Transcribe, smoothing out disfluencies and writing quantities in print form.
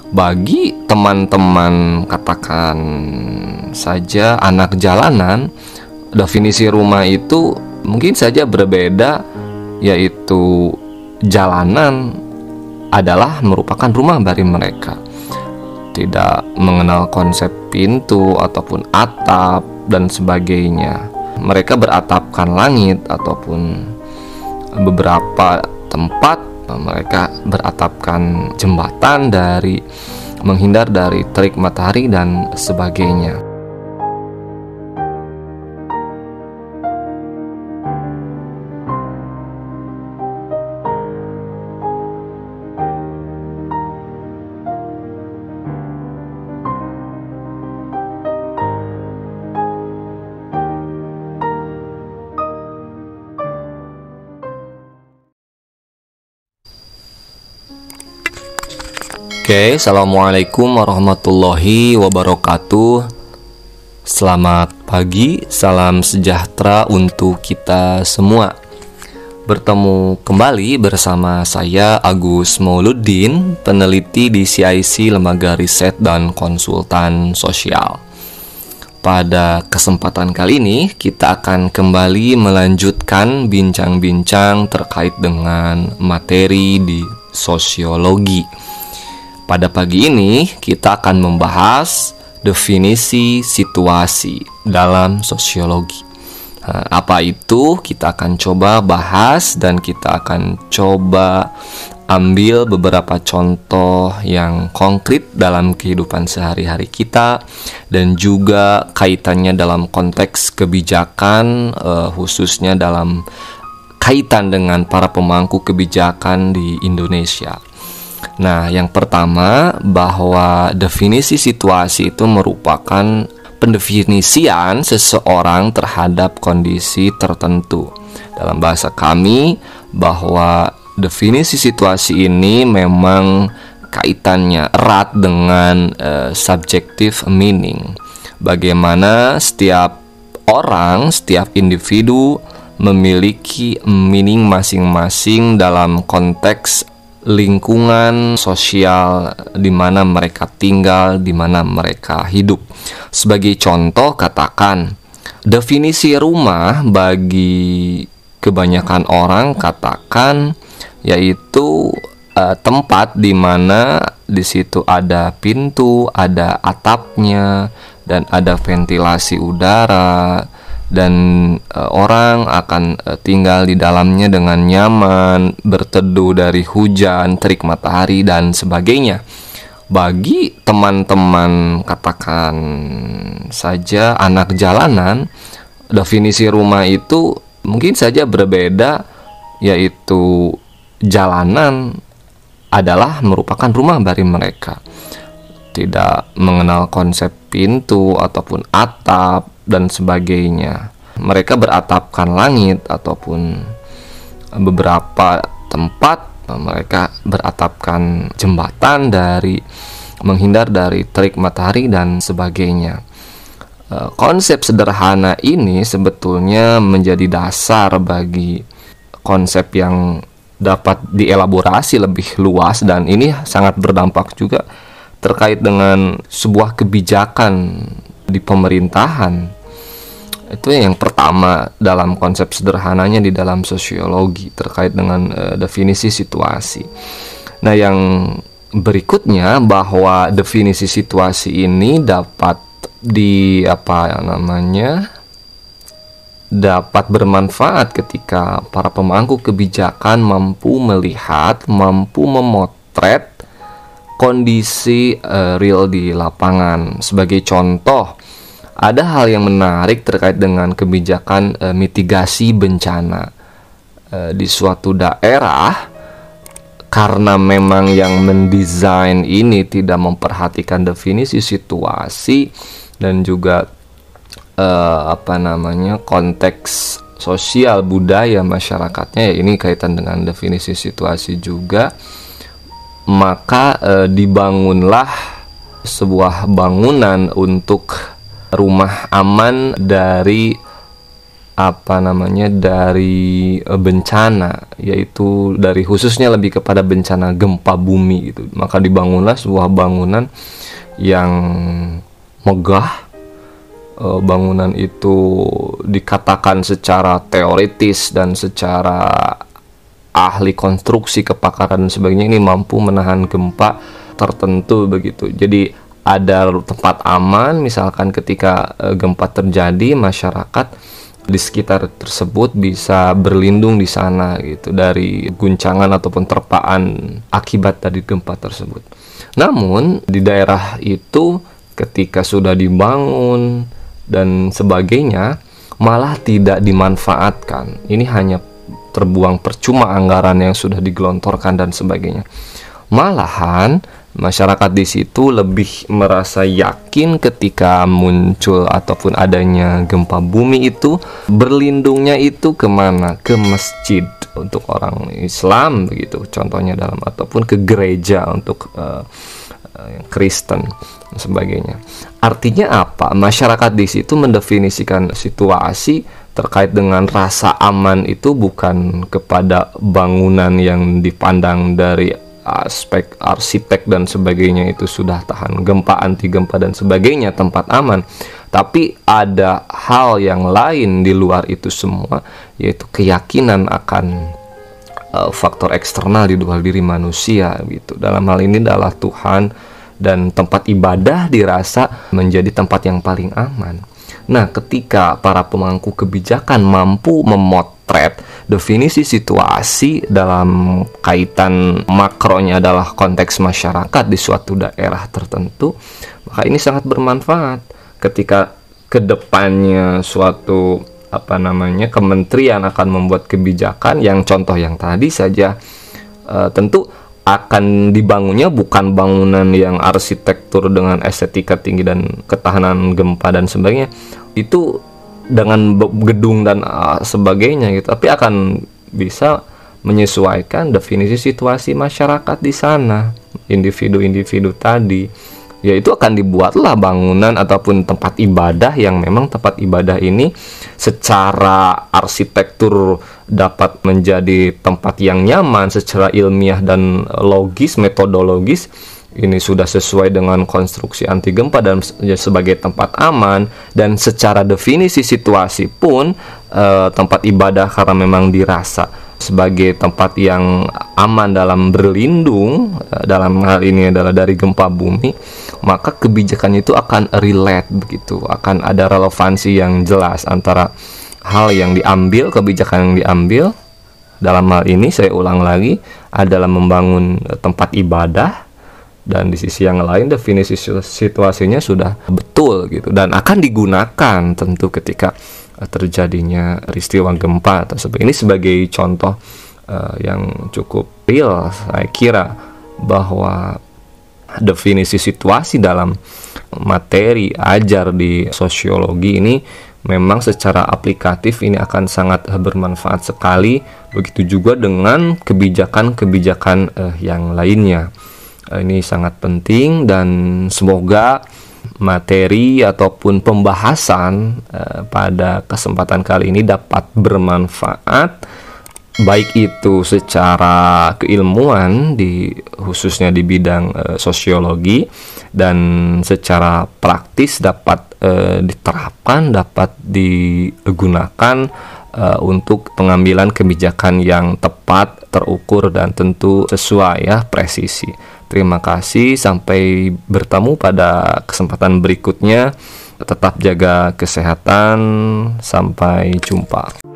Bagi teman-teman, katakan saja anak jalanan, definisi rumah itu mungkin saja berbeda, yaitu jalanan adalah merupakan rumah bagi mereka. Tidak mengenal konsep pintu ataupun atap dan sebagainya. Mereka beratapkan langit ataupun beberapa tempat mereka beratapkan jembatan dari menghindar dari terik matahari dan sebagainya. Oke, assalamualaikum warahmatullahi wabarakatuh. Selamat pagi, salam sejahtera untuk kita semua. Bertemu kembali bersama saya Agus Mauluddin, peneliti di CIC Lembaga Riset dan Konsultan Sosial. Pada kesempatan kali ini kita akan kembali melanjutkan bincang-bincang terkait dengan materi di sosiologi. Pada pagi ini kita akan membahas definisi situasi dalam sosiologi. Apa itu? Kita akan coba bahas dan kita akan coba ambil beberapa contoh yang konkret dalam kehidupan sehari-hari kita dan juga kaitannya dalam konteks kebijakan, khususnya dalam kaitan dengan para pemangku kebijakan di Indonesia. Nah, yang pertama, bahwa definisi situasi itu merupakan pendefinisian seseorang terhadap kondisi tertentu. Dalam bahasa kami, bahwa definisi situasi ini memang kaitannya erat dengan subjective meaning. Bagaimana setiap orang, setiap individu memiliki meaning masing-masing dalam konteks lingkungan sosial di mana mereka tinggal, di mana mereka hidup. Sebagai contoh, katakan definisi rumah bagi kebanyakan orang katakan yaitu tempat di mana di situ ada pintu, ada atapnya dan ada ventilasi udara. Dan orang akan tinggal di dalamnya dengan nyaman, berteduh dari hujan, terik matahari, dan sebagainya. Bagi teman-teman, katakan saja anak jalanan, definisi rumah itu mungkin saja berbeda, yaitu jalanan adalah merupakan rumah bagi mereka. Tidak mengenal konsep pintu ataupun atap dan sebagainya. Mereka beratapkan langit ataupun beberapa tempat mereka beratapkan jembatan dari menghindar dari terik matahari dan sebagainya. Konsep sederhana ini sebetulnya menjadi dasar bagi konsep yang dapat dielaborasi lebih luas, dan ini sangat berdampak juga terkait dengan sebuah kebijakan di pemerintahan. Itu yang pertama dalam konsep sederhananya di dalam sosiologi terkait dengan definisi situasi. Nah, yang berikutnya bahwa definisi situasi ini dapat dapat bermanfaat ketika para pemangku kebijakan mampu melihat, mampu memotret kondisi real di lapangan. Sebagai contoh, ada hal yang menarik terkait dengan kebijakan mitigasi bencana di suatu daerah. Karena memang yang mendesain ini tidak memperhatikan definisi situasi dan juga konteks sosial budaya masyarakatnya, ya ini kaitan dengan definisi situasi juga, maka dibangunlah sebuah bangunan untuk rumah aman dari dari bencana, yaitu dari khususnya lebih kepada bencana gempa bumi gitu. Maka dibangunlah sebuah bangunan yang megah. Bangunan itu dikatakan secara teoritis dan secara ahli konstruksi, kepakaran dan sebagainya ini mampu menahan gempa tertentu begitu. Jadi ada tempat aman, misalkan ketika gempa terjadi, masyarakat di sekitar tersebut bisa berlindung di sana gitu dari guncangan ataupun terpaan akibat dari gempa tersebut. Namun di daerah itu ketika sudah dibangun dan sebagainya malah tidak dimanfaatkan. Ini hanya terbuang percuma anggaran yang sudah digelontorkan dan sebagainya. Malahan masyarakat di situ lebih merasa yakin ketika muncul ataupun adanya gempa bumi itu, berlindungnya itu kemana? Ke masjid untuk orang Islam begitu contohnya, ataupun ke gereja untuk Kristen dan sebagainya. Artinya apa? Masyarakat di situ mendefinisikan situasi terkait dengan rasa aman itu bukan kepada bangunan yang dipandang dari aspek arsitek dan sebagainya itu sudah tahan gempa, anti gempa dan sebagainya, tempat aman, tapi ada hal yang lain di luar itu semua, yaitu keyakinan akan faktor eksternal di luar diri manusia gitu. Dalam hal ini adalah Tuhan, dan tempat ibadah dirasa menjadi tempat yang paling aman. Nah, ketika para pemangku kebijakan mampu memotret definisi situasi dalam kaitan makronya adalah konteks masyarakat di suatu daerah tertentu, maka ini sangat bermanfaat ketika kedepannya suatu kementerian akan membuat kebijakan yang contoh yang tadi saja, tentu akan dibangunnya bukan bangunan yang arsitektur dengan estetika tinggi dan ketahanan gempa dan sebagainya, itu dengan gedung dan sebagainya gitu, tapi akan bisa menyesuaikan definisi situasi masyarakat di sana, individu-individu tadi, yaitu akan dibuatlah bangunan ataupun tempat ibadah yang memang tempat ibadah ini secara arsitektur dapat menjadi tempat yang nyaman, secara ilmiah dan logis, metodologis ini sudah sesuai dengan konstruksi anti gempa dan sebagai tempat aman, dan secara definisi situasi pun tempat ibadah karena memang dirasa sebagai tempat yang aman dalam berlindung, dalam hal ini adalah dari gempa bumi, maka kebijakan itu akan relate begitu, akan ada relevansi yang jelas antara hal yang diambil, kebijakan yang diambil. Dalam hal ini saya ulang lagi adalah membangun tempat ibadah, dan di sisi yang lain definisi situasinya sudah betul gitu, dan akan digunakan tentu ketika terjadinya peristiwa gempa tersebut. Ini sebagai contoh yang cukup real, saya kira, bahwa definisi situasi dalam materi ajar di sosiologi ini memang secara aplikatif ini akan sangat bermanfaat sekali. Begitu juga dengan kebijakan-kebijakan yang lainnya. Ini sangat penting, dan semoga materi ataupun pembahasan pada kesempatan kali ini dapat bermanfaat, baik itu secara keilmuan khususnya di bidang sosiologi, dan secara praktis dapat diterapkan, dapat digunakan untuk pengambilan kebijakan yang tepat, terukur, dan tentu sesuai presisi. Terima kasih, sampai bertemu pada kesempatan berikutnya. Tetap jaga kesehatan, sampai jumpa.